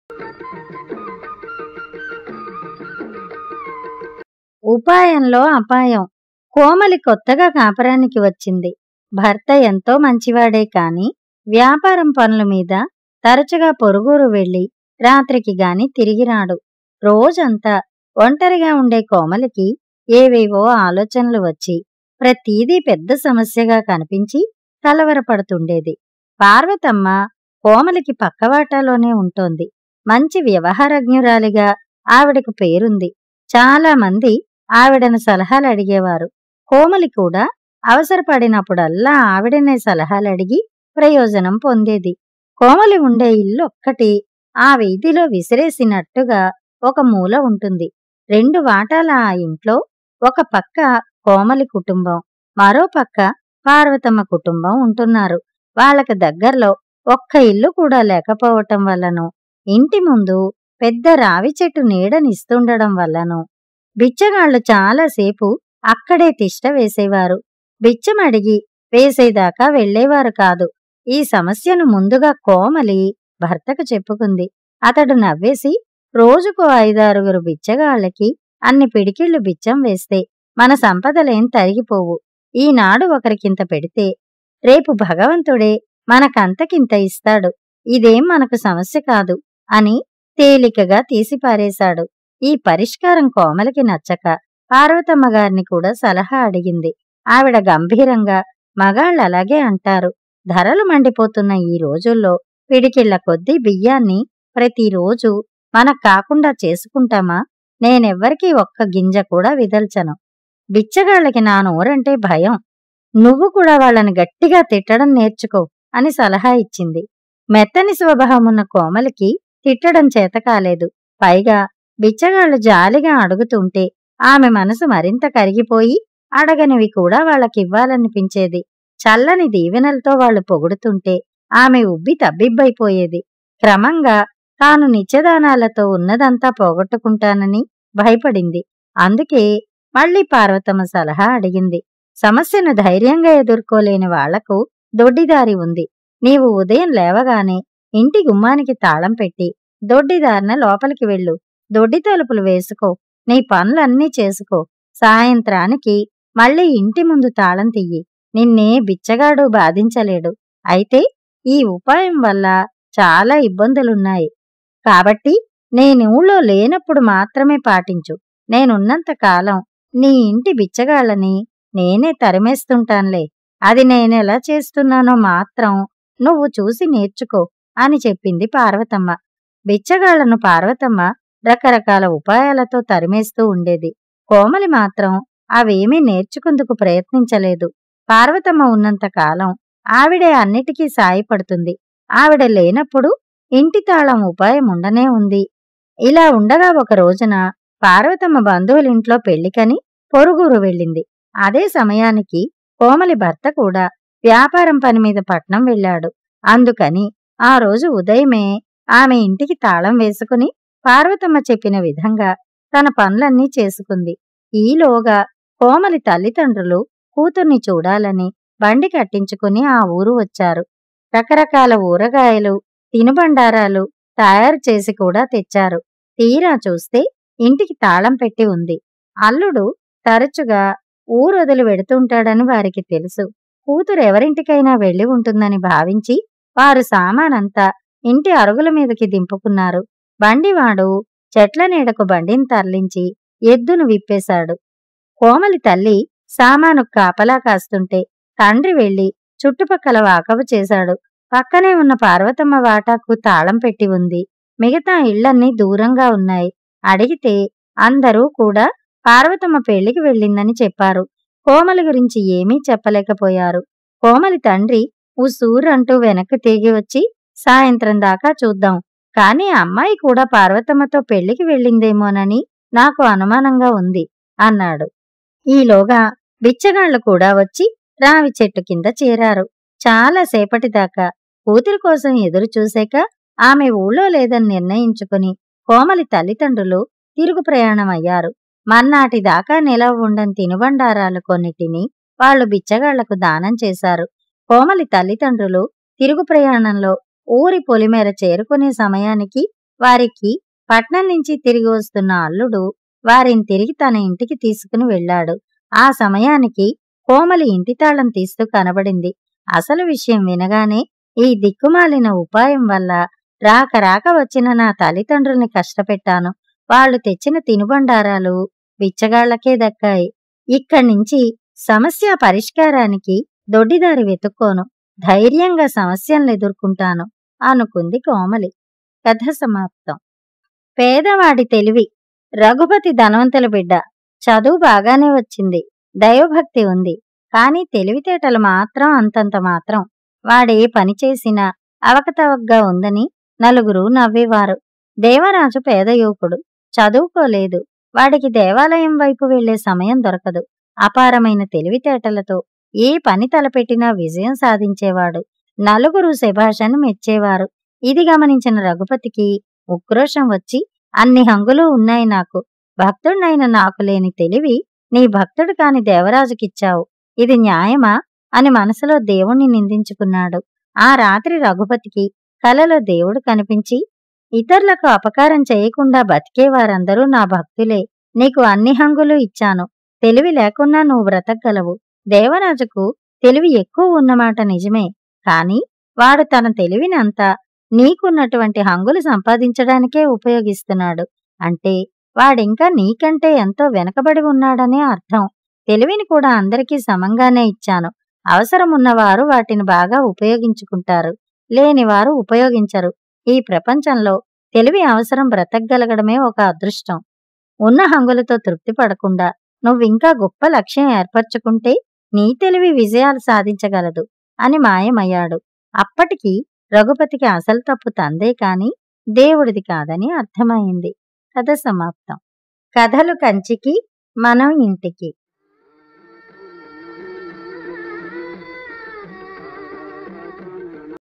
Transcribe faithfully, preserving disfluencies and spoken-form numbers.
ఉపాయంలో అపాయం. కోమలి కొత్తగా కాపురానికి వచ్చింది. భర్త ఎంతో మంచివాడే కాని వ్యాపారం పనుల మీద తరచుగా పొరుగురు వెళ్ళి రాత్రికి గాని తిరిగిరాడు. రోజంతా ఒంటరిగా ఉండే కోమలికి ఏవేవో ఆలోచనలు వచ్చి ప్రతీదీ పెద్ద సమస్యగా కనిపించి కలవరపడుతుండేది. పార్వతమ్మ కోమలికి పక్కవాటాలోనే ఉంటోంది. మంచి వ్యవహారజ్ఞురాలిగా ఆవిడకు పేరుంది. చాలా మంది ఆవిడను సలహాలు అడిగేవారు. కోమలి కూడా అవసరపడినప్పుడల్లా ఆవిడనే సలహాలడిగి ప్రయోజనం పొందేది. కోమలి ఉండే ఇల్లు ఒక్కటి ఆ వీధిలో విసిరేసినట్టుగా ఒక మూల ఉంటుంది. రెండు వాటాల ఆ ఇంట్లో ఒక పక్క కోమలి కుటుంబం, మరో పక్క పార్వతమ్మ కుటుంబం ఉంటున్నారు. వాళ్ళకి దగ్గర్లో ఒక్క ఇల్లు కూడా లేకపోవటం వల్లనూ, ఇంటి ముందు పెద్ద రావి చెట్టు నీడనిస్తుండడం వల్లనూ బిచ్చగాళ్లు చాలాసేపు అక్కడే తిష్ట వేసేవారు. బిచ్చమడిగి వేసేదాకా వెళ్లేవారు కాదు. ఈ సమస్యను ముందుగా కోమలి భర్తకు చెప్పుకుంది. అతడు నవ్వేసి, రోజుకో ఐదారుగురు బిచ్చగాళ్లకి అన్ని పిడికిళ్లు బిచ్చం వేస్తే మన సంపదలేం తరిగిపోవు. ఈనాడు ఒకరికింత పెడితే రేపు భగవంతుడే మనకంతకింత ఇస్తాడు. ఇదేం మనకు సమస్య కాదు అని తేలికగా తీసిపారేశాడు. ఈ పరిష్కారం కోమలికి నచ్చక పార్వతమ్మగారిని కూడా సలహా అడిగింది. ఆవిడ గంభీరంగా, మగాళ్ళలాగే అంటారు. ధరలు మండిపోతున్న ఈ రోజుల్లో పిడికిళ్ల కొద్దీ బియ్యాన్ని ప్రతిరోజు మనకు కాకుండా చేసుకుంటామా? నేనెవ్వరికీ ఒక్క గింజ కూడా విదల్చను. బిచ్చగాళ్ళకి నా నోరంటే భయం. నువ్వు కూడా వాళ్ళని గట్టిగా తిట్టడం నేర్చుకో అని సలహా ఇచ్చింది. మెత్తని స్వభావమున్న కోమలికి తిట్టడం చేతకాలేదు. పైగా బిచ్చగాళ్లు జాలిగా అడుగుతుంటే ఆమె మనసు మరింత కరిగిపోయి అడగనివి కూడా వాళ్ళకివ్వాలనిపించేది. చల్లని దీవెనలతో వాళ్లు పొగుడుతుంటే ఆమె ఉబ్బి తబ్బిబ్బైపోయేది. క్రమంగా తాను నిత్యదానాలతో ఉన్నదంతా పోగొట్టుకుంటానని భయపడింది. అందుకే మళ్లీ పార్వతమ్మ సలహా అడిగింది. సమస్యను ధైర్యంగా ఎదుర్కోలేని వాళ్లకు దొడ్డిదారి ఉంది. నీవు ఉదయం లేవగానే ఇంటి గుమ్మానికి తాళం పెట్టి దొడ్డిదారిన లోపలికి వెళ్ళు. దొడ్డి తలుపులు వేసుకో. నీ పనులన్నీ చేసుకో. సాయంత్రానికి మళ్లీ ఇంటి ముందు తాళం తియ్యి. నిన్నే బిచ్చగాడు బాధించలేడు. అయితే ఈ ఉపాయం వల్ల చాలా ఇబ్బందులున్నాయి కాబట్టి నేనూళ్ళో లేనప్పుడు మాత్రమే పాటించు. నేనున్నంత కాలం నీ ఇంటి బిచ్చగాళ్ళని నేనే తరిమేస్తుంటాన్లే. అది నేనెలా చేస్తున్నానో మాత్రం నువ్వు చూసి నేర్చుకో అని చెప్పింది పార్వతమ్మ. బిచ్చగాళ్లను పార్వతమ్మ రకరకాల ఉపాయాలతో తరిమేస్తూ ఉండేది. కోమలి మాత్రం అవేమీ నేర్చుకుందుకు ప్రయత్నించలేదు. పార్వతమ్మ ఉన్నంతకాలం ఆవిడే అన్నిటికీ సాయపడుతుంది. ఆవిడ లేనప్పుడు ఇంటి తాళం ఉపాయం ఉండనే ఉంది. ఇలా ఉండగా ఒక రోజున పార్వతమ్మ బంధువులింట్లో పెళ్లికని పొరుగురు వెళ్ళింది. అదే సమయానికి కోమలి భర్త కూడా వ్యాపారం పనిమీద పట్నం వెళ్ళాడు. అందుకని ఆ రోజు ఉదయమే ఆమె ఇంటికి తాళం వేసుకుని పార్వతమ్మ చెప్పిన విధంగా తన పనులన్నీ చేసుకుంది. ఈలోగా కోమలి తల్లిదండ్రులు కూతుర్ని చూడాలని బండి కట్టించుకుని ఆ ఊరు వచ్చారు. రకరకాల ఊరగాయలు, తినుబండారాలు తయారు చేసి కూడా తెచ్చారు. తీరా చూస్తే ఇంటికి తాళం పెట్టి ఉంది. అల్లుడు తరచుగా ఊరొదిలి వెడుతుంటాడని వారికి తెలుసు. కూతురు ఎవరింటికైనా వెళ్లి ఉంటుందని భావించి వారు సామానంతా ఇంటి అరుగుల మీదకి దింపుకున్నారు. బండివాడు చెట్ల నీడకు బండిని తరలించి ఎద్దును విప్పేశాడు. కోమలి తల్లి సామాను కాపలా కాస్తుంటే తండ్రి వెళ్లి చుట్టుపక్కల వాకబు చేశాడు. పక్కనే ఉన్న పార్వతమ్మ వాటాకు తాళం పెట్టి ఉంది. మిగతా ఇళ్లన్నీ దూరంగా ఉన్నాయి. అడిగితే అందరూ కూడా పార్వతమ్మ పెళ్లికి వెళ్ళిందని చెప్పారు. కోమలి గురించి ఏమీ చెప్పలేకపోయారు. కోమలి తండ్రి ఉసూరంటూ వెనక్కి తిరిగి వచ్చి, సాయంత్రం దాకా చూద్దాం, కాని అమ్మాయి కూడా పార్వతమ్మతో పెళ్లికి వెళ్ళిందేమోనని నాకు అనుమానంగా ఉంది అన్నాడు. ఈలోగా బిచ్చగాళ్లు కూడా వచ్చి రావి చెట్టు కింద చేరారు. చాలా సేపటిదాకా కూతురి కోసం ఎదురు చూశాక ఆమె ఊళ్ళో లేదని నిర్ణయించుకుని కోమలి తల్లిదండ్రులు తిరుగు ప్రయాణమయ్యారు. మర్నాటిదాకా నిలవ ఉండని తినుబండారాలు కొన్నిటిని వాళ్లు బిచ్చగాళ్లకు దానం చేశారు. కోమలి తల్లిదండ్రులు తిరుగు ప్రయాణంలో ఊరి పొలిమేర చేరుకునే సమయానికి వారికి పట్నం నుంచి తిరిగి వస్తున్న అల్లుడు వారిని తిరిగి తన ఇంటికి తీసుకుని వెళ్ళాడు. ఆ సమయానికి కోమలి ఇంటి తాళం తీస్తూ కనబడింది. అసలు విషయం వినగానే, ఈ దిక్కుమాలిన ఉపాయం వల్ల రాక రాక వచ్చిన నా తల్లిదండ్రుల్ని కష్టపెట్టాను. వాళ్ళు తెచ్చిన తినుబండారాలు బిచ్చగాళ్లకే దక్కాయి. ఇక్కడ్నించి సమస్య పరిష్కారానికి దొడ్డిదారి వెతుక్కోను. ధైర్యంగా సమస్యల్ని ఎదుర్కొంటాను అనుకుంది కోమలి. కథ సమాప్తం. పేదవాడి తెలివి. రఘుపతి ధనవంతుల బిడ్డ. చదువు బాగానే వచ్చింది, దైవభక్తి ఉంది. కాని తెలివితేటలు మాత్రం అంతంత మాత్రం. వాడే పని చేసినా అవకతవకగా ఉందని నలుగురు నవ్వేవారు. దేవరాజు పేద యువకుడు, చదువుకోలేదు. వాడికి దేవాలయం వైపు వెళ్లే సమయం దొరకదు. అపారమైన తెలివితేటలతో ఏ పని తలపెట్టినా విజయం సాధించేవాడు. నలుగురు శభాషను మెచ్చేవారు. ఇది గమనించిన రఘుపతికి ఉక్రోషం వచ్చి, అన్ని హంగులు ఉన్నాయి నాకు, భక్తుడినైన నాకు లేని తెలివి నీ భక్తుడు కాని దేవరాజుకిచ్చావు. ఇది న్యాయమా అని మనసులో దేవుణ్ణి నిందించుకున్నాడు. ఆ రాత్రి రఘుపతికి కలలో దేవుడు కనిపించి, ఇతరులకు అపకారం చేయకుండా బతికేవారందరూ నా భక్తులే. నీకు అన్ని హంగులు ఇచ్చాను. తెలివి లేకున్నా నువ్వు బ్రతకగలవు. దేవరాజుకు తెలివి ఎక్కువ ఉన్నమాట నిజమే. కాని వాడు తన తెలివిని అంతా నీకున్నటువంటి హంగులు సంపాదించడానికే ఉపయోగిస్తున్నాడు. అంటే వాడింకా నీకంటే ఎంతో వెనకబడి ఉన్నాడనే అర్థం. తెలివిని కూడా అందరికీ సమంగానే ఇచ్చాను. అవసరమున్నవారు వాటిని బాగా ఉపయోగించుకుంటారు, లేనివారు ఉపయోగించరు. ఈ ప్రపంచంలో తెలివి అవసరం బ్రతకగలగడమే ఒక అదృష్టం. ఉన్న హంగులతో తృప్తి పడకుండా నువ్వింకా గొప్ప లక్ష్యం ఏర్పరచుకుంటే నీ తెలివి విజయాలు సాధించగలదు అని మాయమయ్యాడు. అప్పటికి రఘుపతికి అసలు తప్పు తందే కాని దేవుడిది కాదని అర్థమైంది. కథ సమాప్తం. కథలు కంచికి, మనం ఇంటికి.